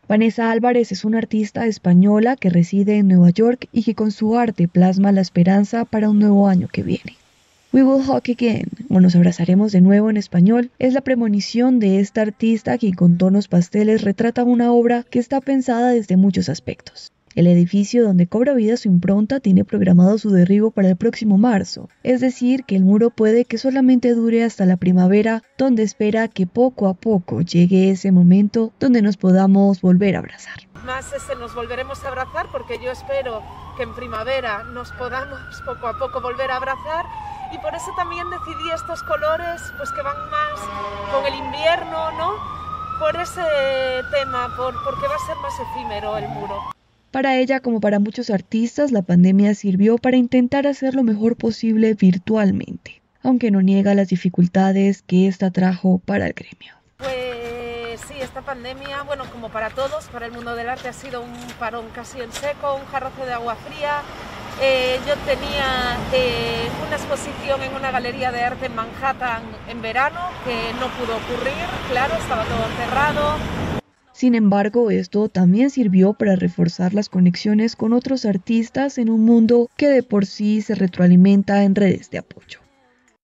Vanessa Álvarez es una artista española que reside en Nueva York y que con su arte plasma la esperanza para un nuevo año que viene. We Will Hug Again, o Nos Abrazaremos de Nuevo en español, es la premonición de esta artista quien con tonos pasteles retrata una obra que está pensada desde muchos aspectos. El edificio donde cobra vida su impronta tiene programado su derribo para el próximo marzo, es decir, que el muro puede que solamente dure hasta la primavera, donde espera que poco a poco llegue ese momento donde nos podamos volver a abrazar. Más nos volveremos a abrazar porque yo espero que en primavera nos podamos poco a poco volver a abrazar y por eso también decidí estos colores pues que van más con el invierno, ¿no? Por ese tema, porque va a ser más efímero el muro. Para ella, como para muchos artistas, la pandemia sirvió para intentar hacer lo mejor posible virtualmente, aunque no niega las dificultades que esta trajo para el gremio. Pues sí, esta pandemia, bueno, como para todos, para el mundo del arte ha sido un parón casi en seco, un jarrozo de agua fría. Yo tenía una exposición en una galería de arte en Manhattan en verano, que no pudo ocurrir, claro, estaba todo cerrado. Sin embargo, esto también sirvió para reforzar las conexiones con otros artistas en un mundo que de por sí se retroalimenta en redes de apoyo.